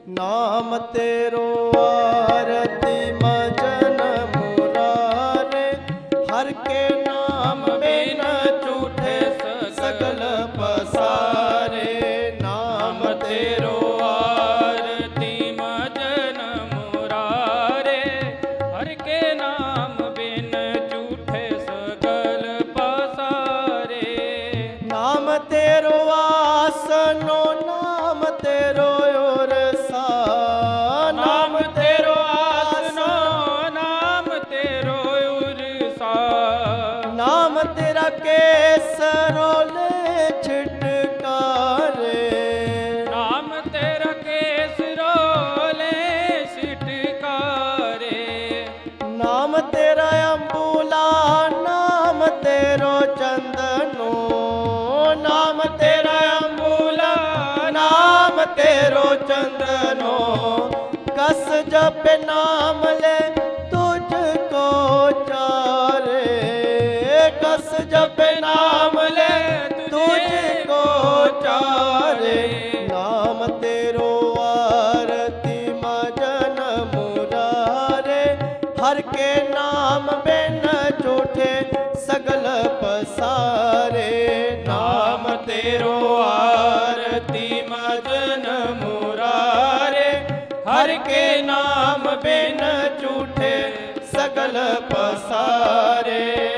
नाम तेरो आरती मजन मुरारे, हर के नाम बिन झूठे सगल पसारे। नाम तेरो आरती मजन मुरारे, हर के नाम बिन झूठे सगल पसारे। नाम तेरो आसनो, नाम तेरो उरसा, नाम तेरो आसनो, नाम तेरो उरसा। नाम तेरा केसरो ले छिटकारे। नाम तेरा केसरो ले छिटकारे। नाम तेरा अंबुला, नाम तेरो चंदनो, नाम तेरा अंबुला, नाम तेरो चंदनो। कस जप नाम ले तुझको चारे, कस जप नाम ले तुझको चारे। नाम तेरो आरती मजन मुरारे, हर के नाम बिन झूठे सगल पसारे। नाम तेरो आरती मजन मुरारे, हर के नाम बिन झूठे सगल पसारे।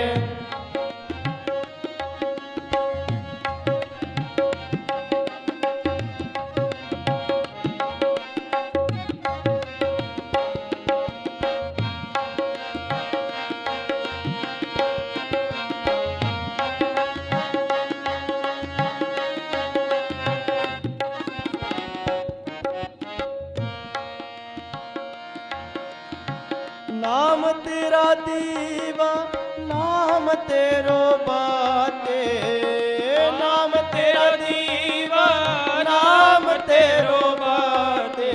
नाम तेरा दीवा, नाम तेरो बाते, नाम तेरा दीवा, नाम तेरो बाते।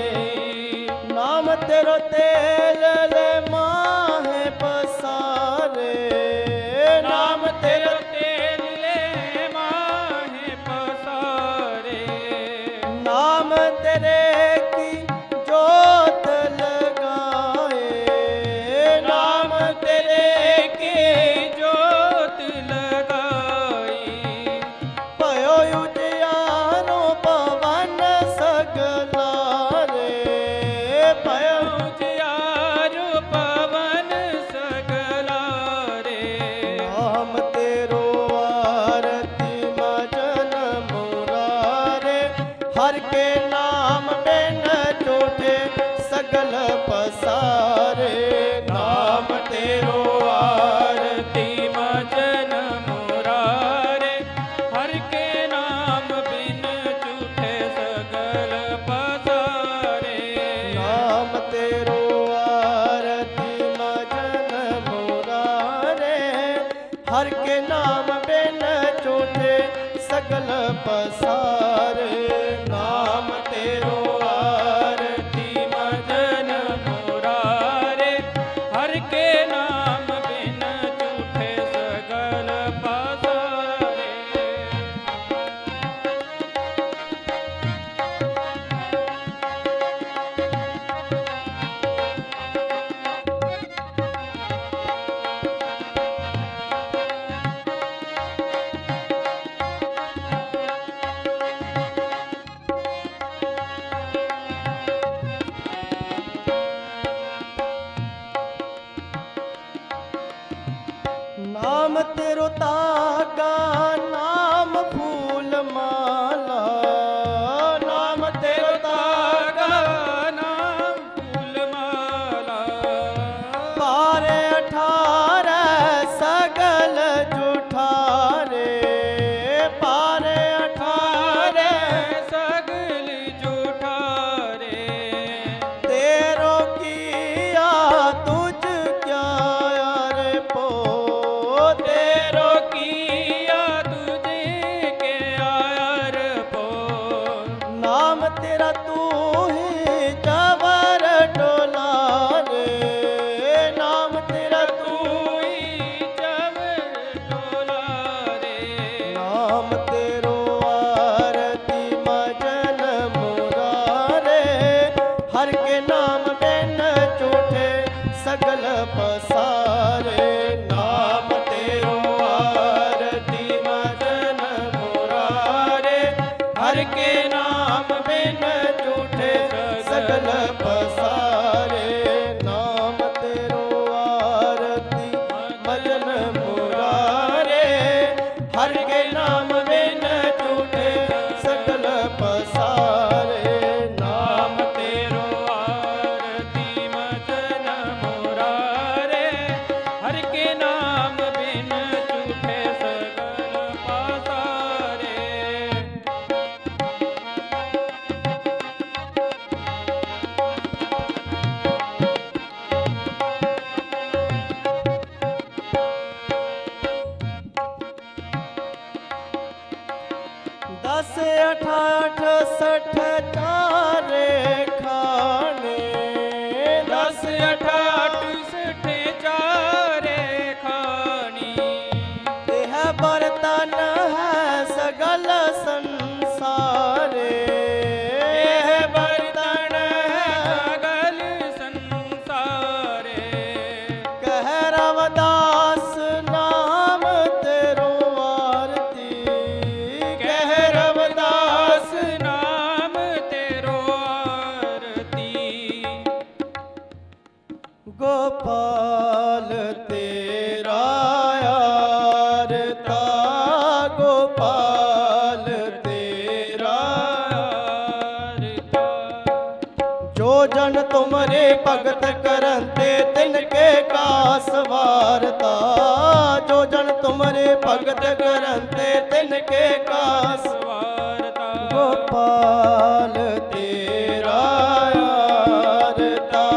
नाम तेरो तेल ले माहे पसारे, नाम तेरो तेल ले माहे पसारे। नाम तेरे की जोत लगाए, नाम तेरे की जोत लगाई। भयो उजियारो पवन सगलारे, भयो उजियारो पवन सगलारे। नाम तेरो आरती मजन मुरारे, हर के नाम बिन झूठे सगल पसारे। नाम तेरो आरती मजन मुरारे, हर के नाम बिन झूठे सगल पसारे। नाम तेरो आरती मजन मुरारे, हर के नाम बिन झूठे सगल पसारे। नाम तेरो आरती मजन मुरारे, हर के नाम बिन झूठे सगल पसारे। नाम तेरो तागा, नाम फूल माला, नाम तेरो तागा, नाम फूल माला। पारे 18 सगल जुठारे, पारे 18 सगल जुठारे। तेरो किया तुझ क्या यार पो, तेरो हर के नाम बिन झूठे सगल पसारे। नाम तेरो आरती मजन मुरारे, हर के नाम बिन झूठे सगल पसारे। नाम तेरो आरती मजन मुरारे, हर के नाम बिन झूठे सगल पसारे। नाम तेरो आरती मजन मुरारे, हर के नाम बिन झूठे सगल पसारे। दस अठाठ सठ चारे खाने। दस अठाठ सठ चारे खानी, यह बर्तन है सगल संसारे। यह बर्तन है सगल संसारे। कह रवदास नाम तेरो आरती, कह रवदास नाम तेरो आरती। गोपाल तेरा आरता, गोपाल तेरा। आरता। जो जन तुमरे भगत करते तिनके का सवारता। जो जन तुमरे भगत करते तिनके का स्वारता। गोपाल तेरा आरता,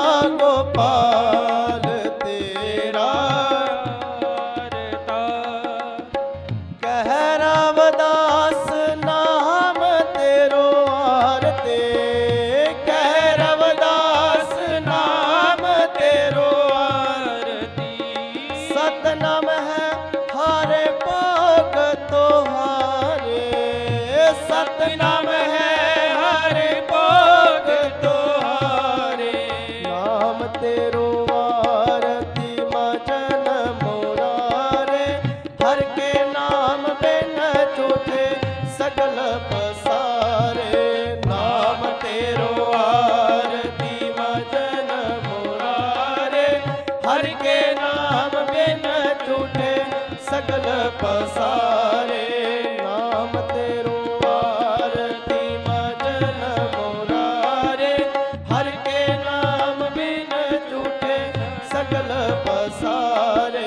गोपाल तेरा। आरता। कह रवदास नाम तेरो आरते, कह रवदास नाम तेरो आरती। सतनाम है हारे पाग तोहारे, सतनाम है हारे पाग तोहारे। नाम तेरो आरती मजन मुरारे, हर के नाम बिन झूठे सगल पसारे। नाम तेरो आरती मजन मुरारे, हर के नाम बिन झूठे सगल पसारे। नाम तेरो आरती मजन मुरारे, हर के नाम बिन झूठे सगल पसारे।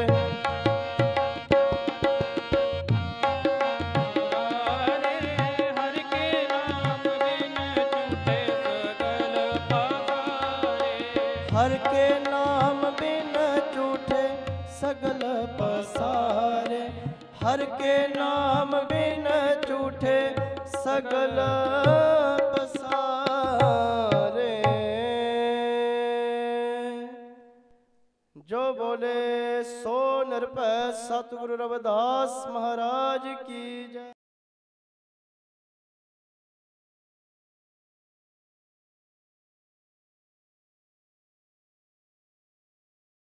हर के नाम बिन झूठे सगल पसारे। हर के नाम बिन झूठे सगल पसारे। हर के नाम बिन झूठे सगल पसारे। जो बोले सो निरभय सतगुरु रविदास महाराज की जय।